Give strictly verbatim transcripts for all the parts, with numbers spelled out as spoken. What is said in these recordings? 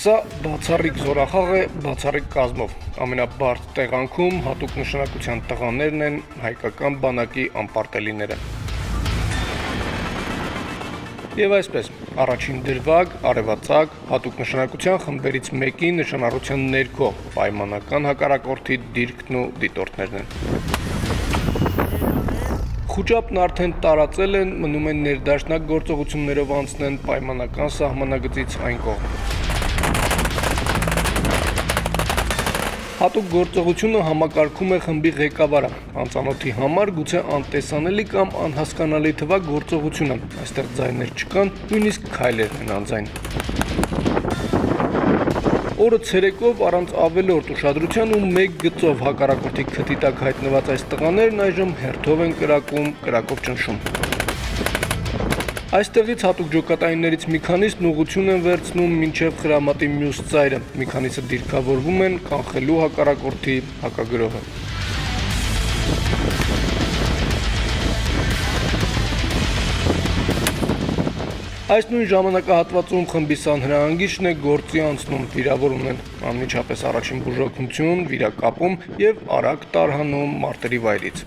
Սա բացառիկ զորախաղ է բացառիկ կազմով, ամենաբարդ տեղանքում հատուկ նշանակության տղաներն են հայկական բանակի անպարտելիները։ Եվ այսպես, առաջին դրվագ, արևածագ, հատուկ նշանակության խմբերից մեկի նշանառության ներքո պայմանական հակառակորդի դիրքն ու դիտորդներն են։ Խուճապն արդեն տարածել են, մնում են ներդաշնակ գործողություններով անցնեն պայմանական սահմանագծից այն կողմ։ Հատուկ գործողությունը համակարգում է խմբի ղեկավարը, անծանոթի համար գուցե անտեսանելի կամ անհասկանալի թվա գործողությունը, այստեղ ձայներ չկան, նույնիսկ քայլերն են անձայն։ Օրը ցերեկով առանց ավելորդ ուշադրության ու մեկ գծով հակառակորդի քթի տակ հայտնված այս տղաներն այժմ հերթով են կրակում, կրակով ճնշում։ Այստեղից հատուկ ջոկատայիններից մի քանիսն ուղղություն են վերցնում մինչև Խրամատի մյուս ծայրը, մի քանիսը դիրքավորվում են կանխելու հակառակորդի հակագրոհը։ Այս նույն ժամանակահատվածում խմբի սանհրահանգիչն է գործի անցնում, վիրավորում են, անմիջապես առաջին բուժօգնություն, վիրակապում և արագ տարհանում մարտերի վայրից։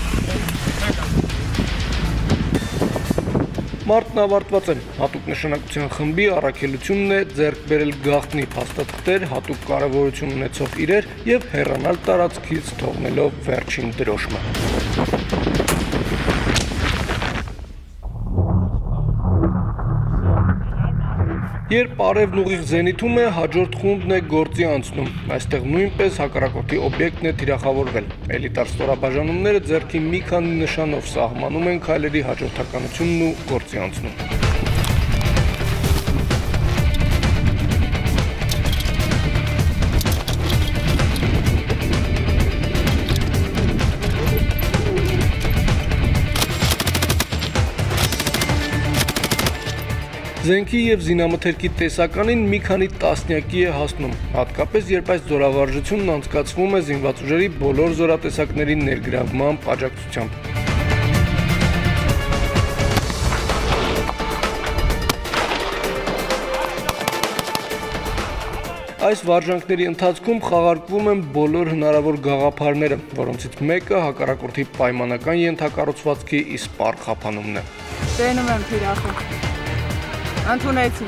Մարտն ավարտված է, հատուկ նշանակության խմբի առաքելությունն է ձեռք բերել գաղտնի փաստաթղթեր, հատուկ կարևորություն ունեցող իրեր և հեռանալ տարածքից թողնելով վերջին դրոշմը։ Երբ արևն ուղիղ զենիթում է, հաջորդ խումբն է գործի անցնում, այստեղ նույնպես հակառակորդի օբյեկտն է թիրախավորվել։ Էլիտար ստորաբաժանումները ձեռքի մի քանի նշանով սահմանում են քայլերի հաջորդականությունն ու գործի անցնում։ Զենքի և զինամթերքի տեսականին մի քանի տասնյակի է հասնում, հատկապես երբ այս զորավարժությունն անցկացվում է զինված ուժերի բոլոր զորատեսակների ներգրավման աջակցությամբ։ Այս վարժանքների ընթացքում խաղարկվում են բոլոր հնարավոր գաղափարները, որոնցից մեկը հակառակորդի պայմանական ենթակառուցվածքի իսպառ խափանումն է։ Տենում եմ թիրախը։ Անտունեցի։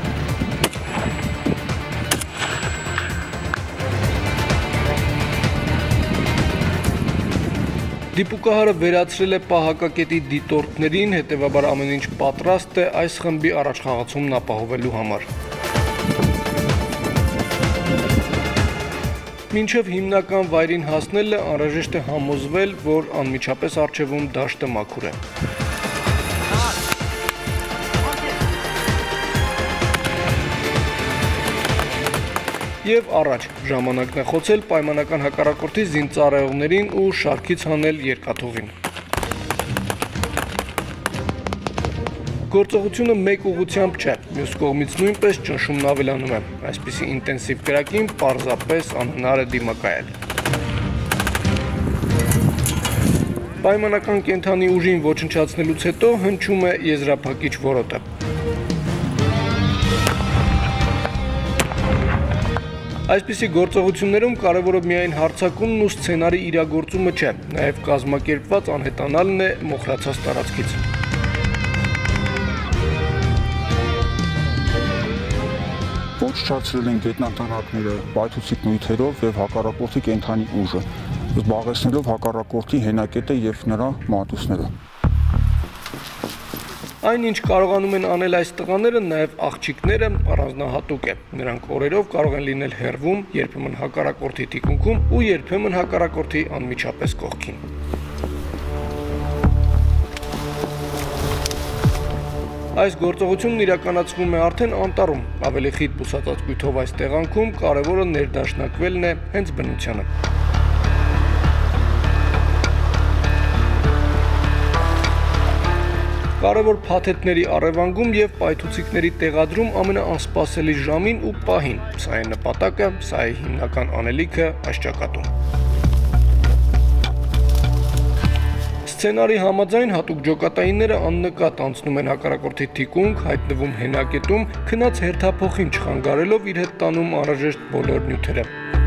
Դիպուկահարը վերացրել է պահակակետի դիտորդներին, հետևաբար ամեն ինչ պատրաստ է այս խմբի առաջխաղացումն ապահովելու համար։ Մինչև հիմնական վայրին հասնելը անհրաժեշտ է համոզվել, որ անմիջապես առջևում դաշտը մաքուր է։ Եվ առաջ, ժամանակն է խոցել պայմանական հակառակորդի զինծառայողներին ու շարքից հանել երկաթուղին։ Գործողությունը մեկ ուղղությամբ չէ, մյուս կողմից նույնպես ճնշումն ավելանում է, այսպիսի ինտենսիվ կրակին պարզապես անհնար է դիմակայել։ Պայմանական կենդանի ուժին ոչնչացնելուց հետո հնչում է եզրափակիչ որոտը։ Այսպիսի գործողություններում կարևորը միայն հարձակումն ու սցենարի իրագործումը չէ, նաև կազմակերպված անհետանալն է մոխրացած տարածքից։ Ոչնչացրել են գետնատանակները, պայթուցիկ նյութերով և հակառակորդի կենդանի ուժը, զբաղեցնելով հակառակորդի հենակետը և նրա մատուցները։ Այն, ինչ կարողանում են անել այս տղաները, նաև աղջիկները, առանձնահատուկ է։ Նրանք օրերով կարող են լինել հեռվում, երբեմն հակառակորդի թիկունքում ու երբեմն հակառակորդի անմիջապես կողքին։ Այս գործողությունն իրականացվում է արդեն անտառում, ավելի խիտ բուսածածկույթով այս տեղանքում կարևորը ներդաշնակվելն է հենց բնությանը։ Կարևոր փաթեթների առևանգում և պայթուցիկների տեղադրում ամենաանսպասելի ժամին ու պահին, սա է նպատակը, սա է հիմնական անելիքը այս ճակատում։ Սցենարի համաձայն հատուկ ջոկատայինները աննկատ անցնում են հակառակորդի թիկունք, հայտնվում հենակետում, քնած հերթափոխին չխանգարելով իր հետ տանում անհրաժեշտ բոլոր նյութերը։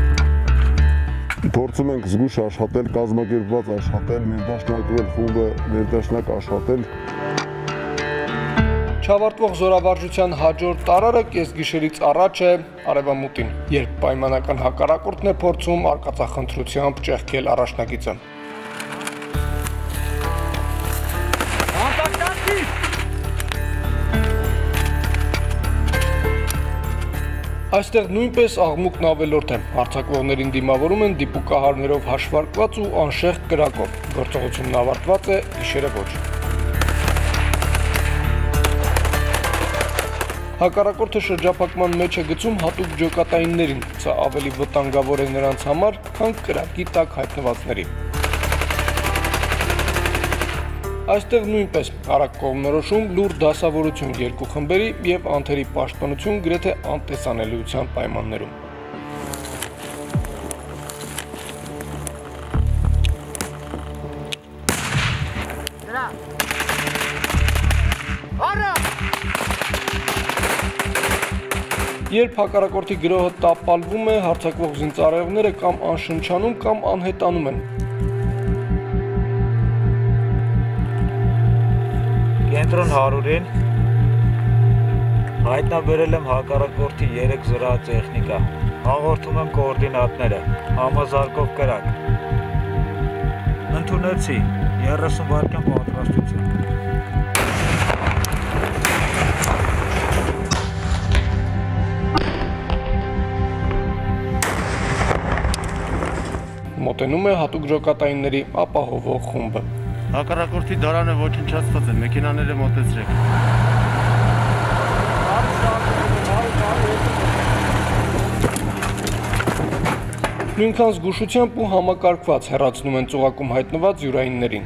Փորձում ենք զգուշ աշխատել, կազմակերպված աշխատել, ներդաշնակվել խումբը, ներդաշնակ աշխատել։ Չավարտվող զորավարժության հաջորդ տարարը կեսգիշերից առաջ է արևամուտին, երբ պայմանական հակառակորդն է փորձում արկածախնդրությամբ ճեղքել առաջնագիծը։ Այստեղ նույնպես աղմուկն ավելորդ է, հարձակվողներին դիմավորում են դիպուկահարներով հաշվարկված ու անշեղ կրակով, գործողությունն ավարտված է գիշերը ոչ։ Հակառակորդը շրջափակման մեջ է գցում հատուկ ջոկատայիններին, սա ավելի վտանգավոր է նրանց համար, քան կրակի տակ հայտնվածների։ Այստեղ նույնպես արագ կողմնորոշում, լուր դասավորություն երկու խմբերի և անթերի պաշտպանություն գրեթե անտեսանելիության պայմաններում։ Երբ հակառակորդի գրոհը տապալվում է, հարձակվող զինծառայողները կամ անշնչանում, կամ անհետանում են։ Կենտրոն հարյուրին հայտնաբերել եմ հակառակորդի երեք զրահատեխնիկա, հաղորդում եմ կոորդինատները, համազարկով կրակ։ Ընդունեցի, երեսուն վայրկյան պատրաստություն։ Մոտենում է հատուկ ջոկատայինների ապահովող խումբը։ Հակառակորդի դարանը ոչնչացված են, մեքենաները մոտեցրեք։ Նույնքան զգուշությամբ ու համակարգված հեռացնում են ծուղակում հայտնված յուրայիններին։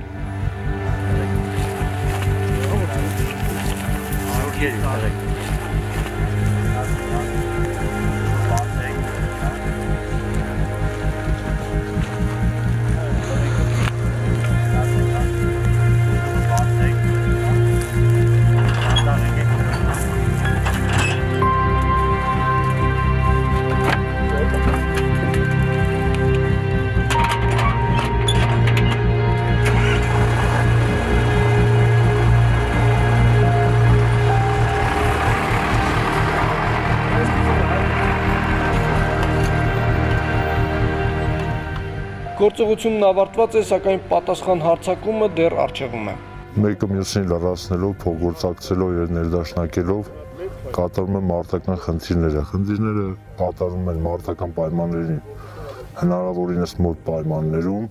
Գործողությունն ավարտված է, սակայն պատասխան հարձակումը դեռ առջևում է։ Մեկը մյուսին լրացնելով, փոխգործակցելով եւ ներդաշնակելով կատարում են մարտական խնդիրները։ Խնդիրները կատարում են մարտական պայմաններին, հնարավորինս մոտ պայմաններում։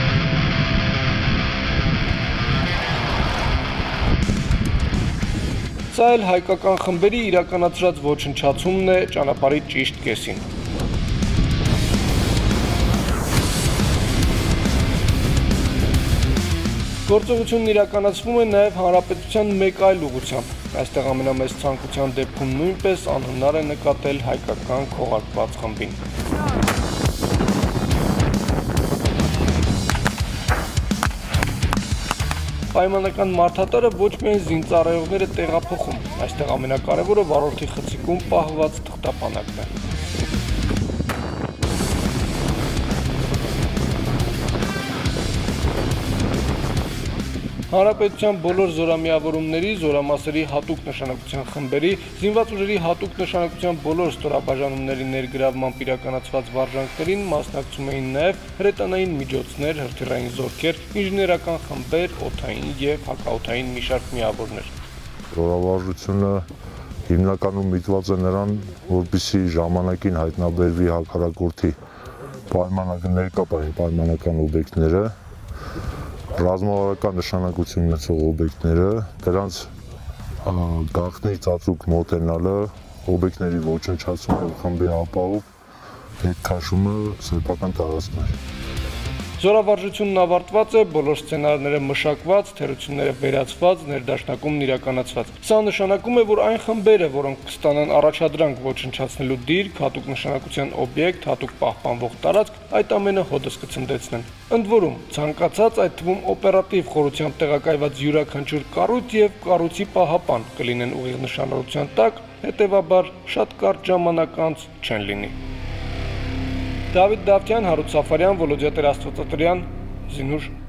Սա էլ հայկական խմբերի իրականացրած ոչնչացումն է ճանապարհի ճիշտ կեսին։ Գործողությունն իրականացվում է նաև հանրապետության մեկ այլ ուղղությամբ։ Այստեղ ամենամեծ ցանկության դեպքում նույնպես անհնար է նկատել հայկական քողարկված խմբին։ Պայմանական մարդատարը ոչ միայն զինծառայողները տեղափոխում, այստեղ ամենակարևորը վարորդի խցիկում պահված թղթապանակն է։ Հանրապետության բոլոր զորամիավորումների, զորամասերի հատուկ նշանակության խմբերի, զինված ուժերի հատուկ նշանակության բոլոր ստորաբաժանումների ներգրավմամբ իրականացված վարժանքներին մասնակցում էին նաև հրետանային միջոցներ, հրթիռային զորքեր, ինժեներական խմբեր, օդային և հակաօդային մի շարք միավորներ։ Զորավարժությունը հիմնականում միտված է նրան, որպեսզի ժամանակին հայտնաբերվի հակառակորդի պայմանական ներկայ պայմանական օբյեկտները, ռազմավարական նշանակություն ունեցող օբյեկտները, դրանց գաղտնի ծածուկ մոտենալը, օբյեկտների ոչնչացումը, խմբի ապահով հետ քաշումը սեփական տարածքներ։ Զորավարժությունն ավարտված է, բոլոր սցենարները մշակված, թերությունները վերացված, ներդաշնակումն իրականացված։ Սա նշանակում է, որ այն խմբերը, որոնք կստանան առաջադրանք ոչնչացնելու դիրք, հատուկ նշանակության օբյեկտ, հատուկ պահպանվող տարածք, այդ ամենը հոդս կցնդեցնեն։ Ընդ որում, ցանկացած, այդ թվում օպերատիվ խորությամբ տեղակայված յուրաքանչյուր կառույց եւ կառույցի պահապան կլինեն ուղիղ նշանառության տակ, հետեւաբար շատ կարճ ժամանակ անց չեն լինի։ Դավիթ Դավթյան, Հարութ Սաֆարյան, Վոլոդիա Տեր-Աստվածատրյան, Զինուր